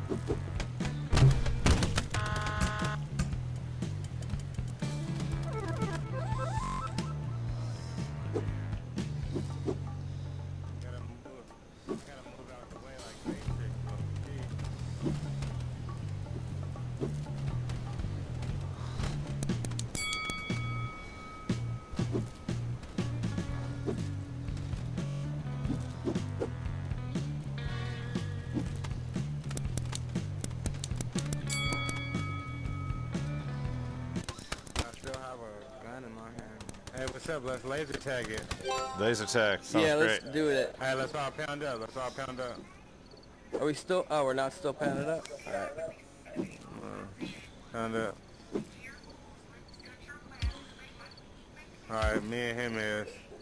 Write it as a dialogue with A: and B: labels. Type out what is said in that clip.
A: Hey, what's up? Let's laser tag it.
B: Laser tag. Sounds
C: Yeah,
B: great.
C: let's do it.
A: Hey, let's all pound up. Let's all pound up.
C: Are we still? Oh, we're not still pounded up? Alright.
A: Pound up. Alright, me and him is.